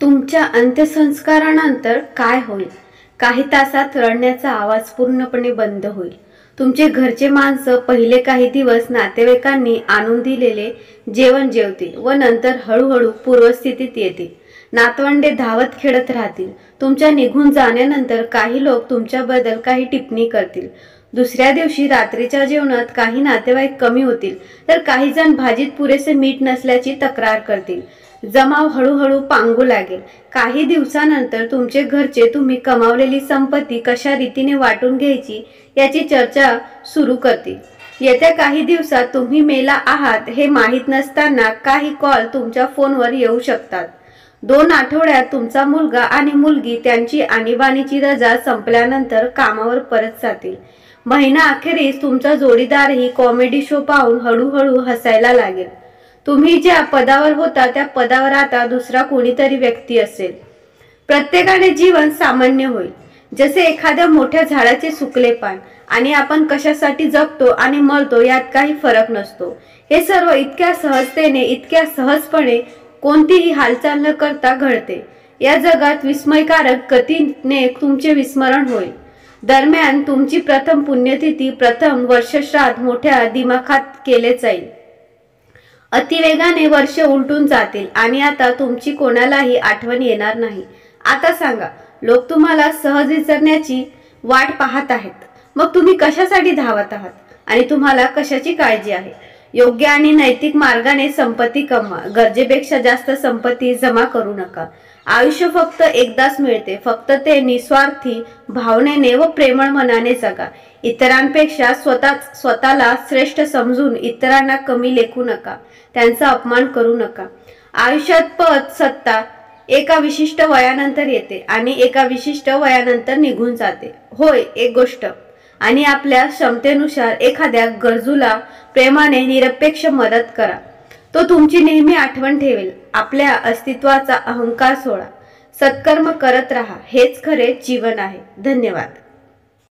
तुमच्या अंत्यसंस्कारानंतर काय होईल? काही तासात रडण्याचा आवाज पूर्णपणे बंद होईल. तुमचे घरचे माणसं पहिले काही दिवस नातेवाईकांनी आणून दिलेले जेवण जेवतील व नंतर हळूहळू पूर्वस्थितीत येतील. नातवंडे धावत खेळत राहतील. तुमच्या निघून जाण्यानंतर काही लोक तुमच्याबद्दल काही टिप्पणी करतील. दुसऱ्या दिवशी रात्रीच्या जेवणात काही नातेवाईक कमी होतील, तर काही जण भाजीत पुरेसे मीठ नसल्याची तक्रार करतील. जमाव हळूहळू पांगू लागेल. काही दिवसानंतर तुमचे घरचे तुम्ही कमावलेली संपत्ती कशा रीतीने वाटून घ्यायची याची चर्चा सुरू करतील. येत्या काही दिवसात तुम्ही मेला आहात हे माहीत नसताना काही कॉल तुमच्या फोनवर येऊ शकतात. 2 आठवड्यात तुमचा मुलगा आणि मुलगी त्यांची आणीबाणीची रजा संपल्यानंतर कामावर परत जातील. महिना अखेरीस तुमचा जोडीदारही कॉमेडी शो पाहून हळूहळू हसायला लागेल. तुम्ही ज्या पदावर होता त्या पदावर आता दुसरा कोणीतरी व्यक्ती असेल. प्रत्येकाने जीवन सामान्य होईल. जसे एखाद्या मोठ्या झाडाचे सुकले पान, आणि आपण कशासाठी जगतो आणि मरतो यात काही फरक नसतो. हे सर्व इतक्या सहजतेने, इतक्या सहजपणे, कोणतीही हालचाल न करता घडते. या जगात विस्मयकारक गतीने तुमचे विस्मरण होईल. दरम्यान तुमची प्रथम पुण्यतिथी, प्रथम वर्षश्राद्ध मोठ्या दिमाखात केले जाईल. अतिवेगाने वर्ष उलटून जातील आणि आता तुमची कोणालाही आठवण येणार नाही. आता सांगा, लोक तुम्हाला सहज विसरण्याची वाट पाहत आहेत. मग तुम्ही कशासाठी धावत आहात आणि तुम्हाला कशाची काळजी आहे? योग्य आणि नैतिक मार्गाने संपत्ती कमवा. गरजेपेक्षा जास्त संपत्ती जमा करू नका. आयुष्य फक्त एकदाच मिळते. फक्त ते निस्वार्थी भावनेने व प्रेमळ मनाने जगा. इतरांपेक्षा स्वतःला श्रेष्ठ समजून इतरांना कमी लेखू नका. त्यांचा अपमान करू नका. आयुष्यात पद, सत्ता एका विशिष्ट वयानंतर येते आणि एका विशिष्ट वयानंतर निघून जाते. होय, एक गोष्ट, आणि आपल्या क्षमतेनुसार एखाद्या गरजूला प्रेमाने निरपेक्ष मदत करा. तो तुमची नेहमी आठवण ठेवेल. आपल्या अस्तित्वाचा अहंकार सोडा. सत्कर्म करत राहा. हेच खरे जीवन आहे. धन्यवाद.